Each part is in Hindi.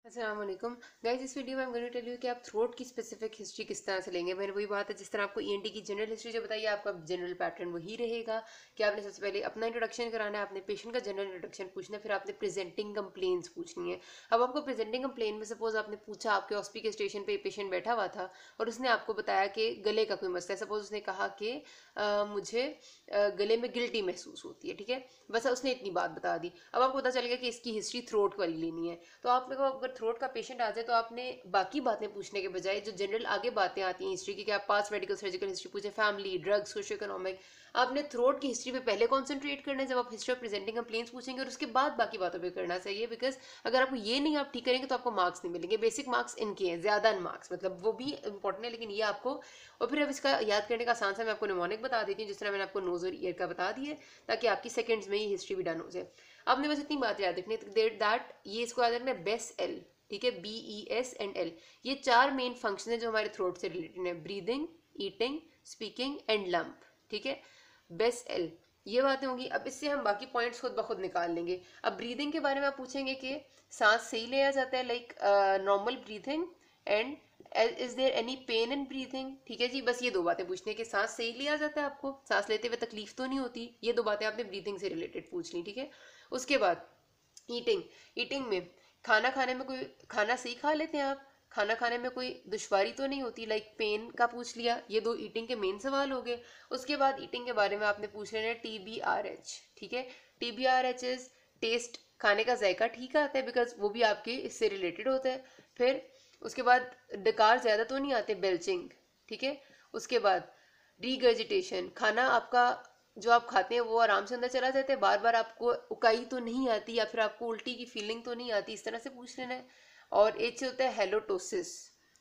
अस्सलाम वालेकुम गाइस। इस वीडियो में I'm going to tell you कि आप थ्रोट की स्पेसिफिक हिस्ट्री किस तरह से लेंगे। मैंने वही बात है जिस तरह आपको ईएनटी की जनरल हिस्ट्री जो बताइए, आपका जनरल पैटर्न वही रहेगा कि आपने सबसे पहले अपना इंट्रोडक्शन कराना है, आपने पेशेंट का जनरल इंट्रोडक्शन पूछना है, फिर आपने प्रेजेंटिंग कंप्लेंट्स पूछनी है। अब आपको प्रेजेंटिंग कंप्लेन में सपोज आपने पूछा, आपके हॉस्पिटल के स्टेशन पे पेशेंट बैठा हुआ था और उसने आपको बताया कि गले का कोई मसला है। सपोज उसने कहा कि मुझे गले में गिल्टी महसूस होती है, ठीक है, बस उसने इतनी बात बता दी। अब आपको पता चलेगा कि इसकी हिस्ट्री थ्रोट वाली लेनी है, तो आप मेरे को अगर थ्रोट का पेशेंट आ जाए तो आपने बाकी बातें पूछने के बजाय जो जनरल आगे बातें आती हैं हिस्ट्री की, कि आप पास्ट मेडिकल सर्जिकल हिस्ट्री पूछे, फैमिली, ड्रग्स, सोशो इकोनॉमिक, आपने थ्रोट की हिस्ट्री पे पहले कॉन्सेंट्रेट करना है जब आप हिस्ट्री ऑफ प्रेजेंटिंग कंप्लेंट्स पूछेंगे, और उसके बाद बाकी बातों पे करना चाहिए। बिकॉज अगर आपको ये नहीं आप ठीक करेंगे तो आपको मार्क्स नहीं मिलेंगे। बेसिक मार्क्स इनके हैं, ज्यादा मार्क्स मतलब वो भी इंपॉर्टेंट है, लेकिन ये आपको। और फिर अब इसका याद करने का आसान सा मैं आपको निमोनिक बता देती हूँ, जिस तरह मैंने आपको नोज और ईयर का बता दिया, ताकि आपकी सेकंड्स में ही हिस्ट्री भी डन हो जाए। आपने बस इतनी बात याद रखनी है दैट ये इसको याद रखना है, बेस एल, ठीक है, BES and L, ये चार मेन फंक्शन है जो हमारे थ्रोट से रिलेटेड है: breathing, eating, speaking and lump, ठीक है, बेस एल, ये बातें होंगी। अब इससे हम बाकी पॉइंट्स खुद ब खुद निकाल लेंगे। अब ब्रीदिंग के बारे में आप पूछेंगे कि सांस सही लिया जाता है, like normal breathing, and is there any pain in breathing, ठीक है जी, बस ये दो बातें पूछनी है कि सांस सही लिया जाता है, आपको सांस लेते हुए तकलीफ तो नहीं होती। ये दो बातें आपने ब्रीथिंग से रिलेटेड पूछ ली, ठीक है। उसके बाद ईटिंग, ईटिंग में खाना खाने में कोई खाना सही खा लेते हैं आप, खाना खाने में कोई दुश्वारी तो नहीं होती, लाइक पेन का पूछ लिया। ये दो ईटिंग के मेन सवाल हो गए। उसके बाद ईटिंग के बारे में आपने पूछ लेना है TBRH, ठीक है। TBRH इज टेस्ट, खाने का जायका ठीक आता है, बिकॉज वो भी आपके इससे रिलेटेड होता है। फिर उसके बाद डकार ज्यादा तो नहीं आते, बेल्चिंग, ठीक है। उसके बाद रीगर्जिटेशन, खाना आपका जो आप खाते हैं वो आराम से अंदर चला जाता है, बार बार आपको उकाई तो नहीं आती या फिर आपको उल्टी की फीलिंग तो नहीं आती, इस तरह से पूछ लेना है। और एक से होता है halitosis,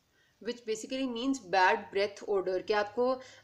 which basically means bad breath odour, कि आपको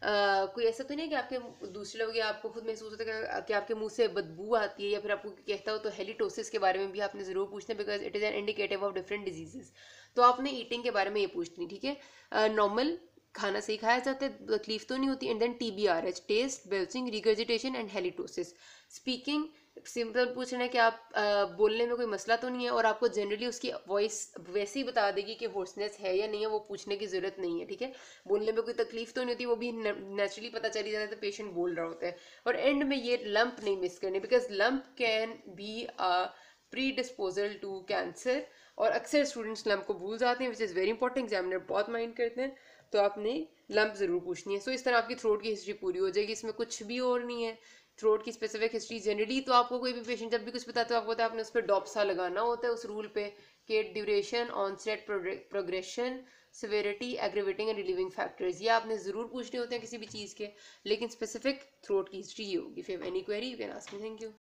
कोई ऐसा तो नहीं है कि आपके दूसरे लोग या आपको खुद महसूस होता है कि आपके मुंह से बदबू आती है या फिर आपको कहता हो, तो हेलिटोसिस के बारे में भी आपने जरूर पूछना है, because it is an indicative of different diseases. तो आपने ईटिंग के बारे में ये पूछनी, ठीक है। नॉर्मल खाना सही खाया जाता है, तकलीफ तो नहीं होती, and then TBRH, test, belching, regurgitation and halitosis. Speaking simple पूछना है कि आप बोलने में कोई मसला तो नहीं है, और आपको जनरली उसकी वॉइस वैसे ही बता देगी कि होर्सनेस है या नहीं है, वो पूछने की जरूरत नहीं है, ठीक है। बोलने में कोई तकलीफ तो नहीं होती, वो भी नेचुरली पता चली जाता है, तो पेशेंट बोल रहा होता है। और एंड में ये लंप नहीं मिस करने, because lump can be pre disposal to cancer, और अक्सर स्टूडेंट्स लंप को भूल जाते हैं, which is very important, examiner बहुत माइंड करते हैं, तो आपने लंप जरूर पूछनी है। सो इस तरह आपकी थ्रोट की हिस्ट्री पूरी हो जाएगी, इसमें कुछ भी और नहीं है। थ्रोट की स्पेसिफिक हिस्ट्री जनरली तो आपको कोई भी पेशेंट जब भी कुछ बताते हो, आपको पता है आपने उस पर डॉप्सा लगाना होता है उस रूल पे, कि duration, onset, progression, severity, aggravating and relieving factors, ये आपने जरूर पूछने होते हैं किसी भी चीज़ के, लेकिन स्पेसिफिक थ्रोट की हिस्ट्री ये होगी। If you have any query you can ask me. Thank you.